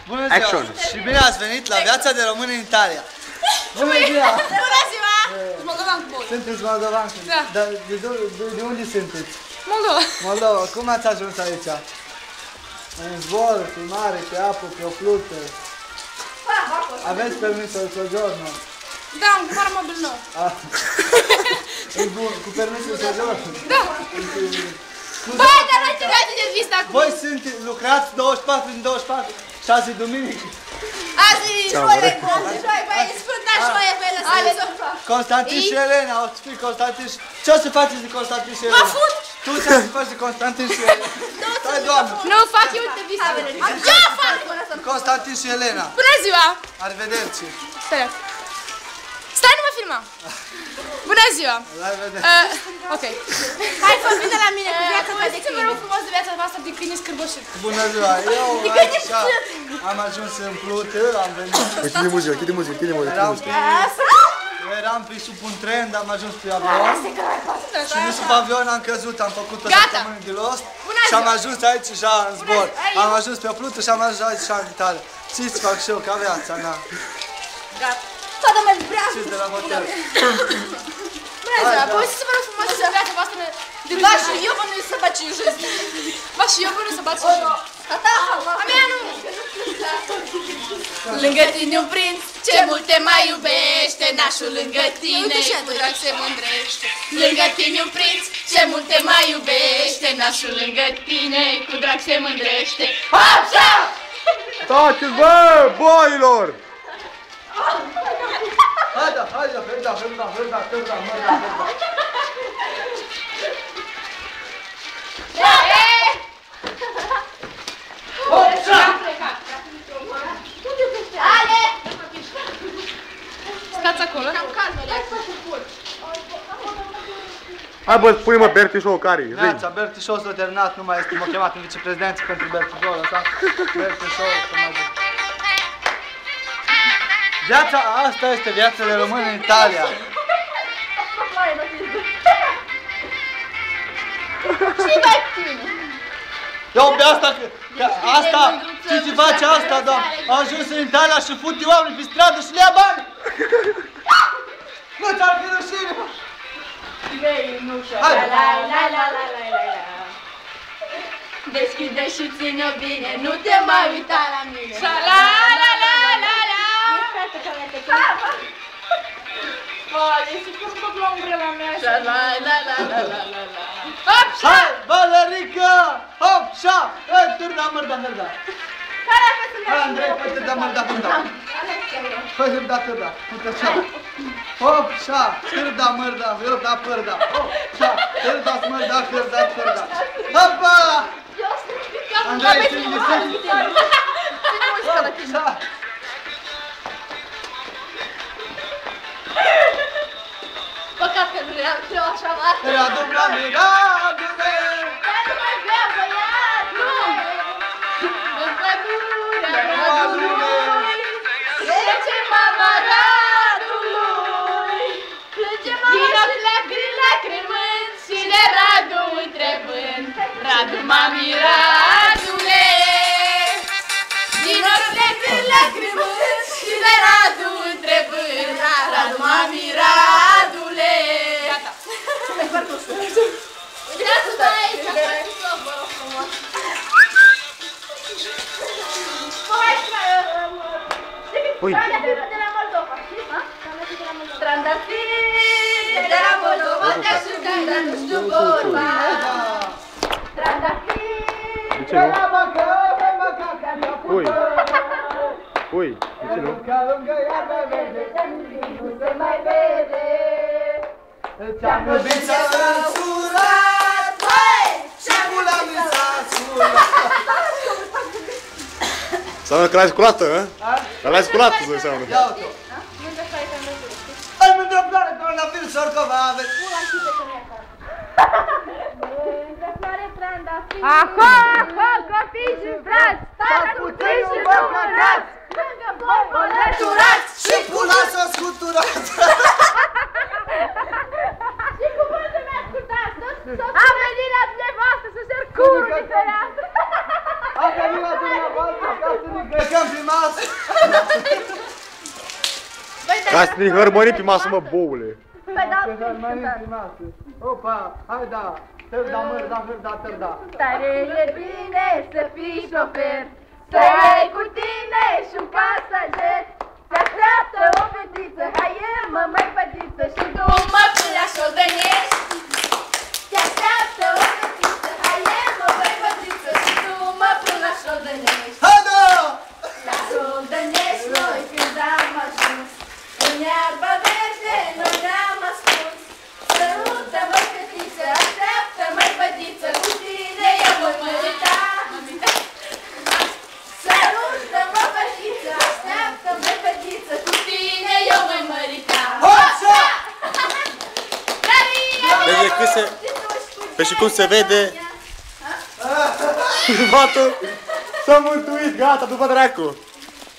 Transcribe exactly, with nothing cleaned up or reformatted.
Bună ziua! Action. Și bine ați venit la Viața de Român în Italia! Bună ziua! Bună ziua! Moldovan cu voi! Sunteți moldovan? Da. Dar de, de, de, de unde sunteți? Moldova! Moldova. Cum ați ajuns aici? În zbor, pe mare, pe apă, pe o flută? Aveți permisul sojorno? Da, un par mobil nou. Bun, cu permisul sojorno? Da! Băi, dar nu te gata de vista acum! Voi sunteți, lucrați douăzeci și patru din douăzeci și patru, șase duminică? Azi e șoie, șoie, băi, sfânta șoie, băi, lăsați-o! Constantin și Elena, o să fii Constantin și... Ce o să faceți de Constantin și Elena? Mă fut! Tu ce o să faci de Constantin și Elena? Stai, doamnă! Nu fac eu de vista! Ce fac? Constantin și Elena! Bună ziua! Arrivederci! Stai, stai, nu mă filma! Bună ziua! La revedere! Uh, ok. Hai, fă, vine la mine cu viața ta de câine. Vă rog frumos de viața voastră de câine scârboșit. Bună ziua! Eu aici am ajuns în plută, am venit... Închide muzica, închide muzica, închide muzica. Eram pe... Eram pe sub un tren, am ajuns pe avion. Și de sub avion am căzut, am făcut o săptămână de lost. Și am ajuns aici și în zbor. Am ajuns pe plută și am ajuns aici în Italia. Ce-ți fac și eu ca viața mea? Gata. Toată mai vrea. Ce de la hotel? Bună ziua, poți să vă rog frumos să viața voastră de ваши ёбаные собачьи жизни. Ваши ёбаные собачьи жизни. A mea nu! Lângă tine un prinț, ce mult te mai iubește, nașul lângă tine, cu drag se mândrește. Lângă tine un prinț, ce mult te mai iubește, nașul lângă tine, cu drag se mândrește. Așa! Taci, bă, boilor! Haide, haide, hârda, hârda, hârda, hârda, hârda, hârda. Ale! Stați acolo. Hai bă, spui-mă Bertișou care-i, zi. Neața, Bertișou s-a terminat, nu mai este, m-a chemat în viceprezidență pentru Bertișou ăsta. Bertișou, să mă duc. Viața asta este viața de român în Italia. Și mai tine. Eu pe asta, că asta, ce se face asta, doamne? Am ajuns în Italia și fute oameni pe stradă și le ia bani! Nu ți-ar fi rușine, mă! Hai! La la la la la la la. Deschide și ține-o bine, nu te mai uita la mine. La la la la la la. Vale, se pun tot la umbrela mea așa. La la la la la la la. Hop, Hai, Valerica! Hop, șa! Hai, târda, mărda, mărda! care a fost în Hai, Andrei, fă târda, mărda, mărda! Fă târda, târda, uite așa! Hop, șa! Târda, mărda, hârda, pârda! Hop, șa! Târda, mărda, hârda, pârda! Hopa! Andrei, ține de sus! Hop, șa! Păcat că nu era așa mare. Era dubla miradule! Dar nu mai vrea băiatul! În pădurea radului, plece mama radului, plece mama din ochi lacrimi lacrimând și de Radu întrebând, Radu, mami, Radule! Din ochi lacrimi lacrimând și de Radu întrebând, Radu, mami, Radule! Gata! Mai parcursul! Uitați-vă aici, parcursul, vă rog frumos! Păi! De la Moldova, știi? Trandafiri de la Moldova, te ajutăm, dar nu știu vorba! Trandafiri de la Ui! Ui, de ce nu? Lungă, lungă, iarba verde, nu se mai vede. Ți-am iubit să-l însurat, și mula mi s-a însurat. Înseamnă că l-ai sculată, hă? Dar l-ai sculată, să înseamnă. Ia uite-o. Ai mândră floare, coronavirus, oricova aveți. Aho, aho, copii și frați, stați puțin și vă cărați, lângă voi vă lăturați și pula s-a scuturat. Și cuvântul mi-a ascultat, a venit la dumneavoastră să se curul de fereastră. A venit la dumneavoastră ca să ne găcăm prin masă! Ca să te hărmări pe masă, mă, boule. Păi da, Să hărmărim pe masă. Opa, hai da! Târda, mărda, hârda, târda. tare e bine să fii șofer, să ai cu tine și un pasager. Te așteaptă o fetiță, hai e mă mai fetiță și tu mă până la șoldănești. Te așteaptă o fetiță, hai e mă mai fetiță și tu mă până la șoldănești. Hai da! La șoldănești noi când am ajuns, în iarba verde noi ne-am ascuns. Sărută-mă fetiță, așteaptă-mă fetiță, cu tine eu voi mărita. Sărută-mă fetiță, așteaptă-mă fetiță, cu tine eu voi mărita. Așa! Deci cât se... Pe și cum se vede... Batu! S-a mântuit, gata, după dracu!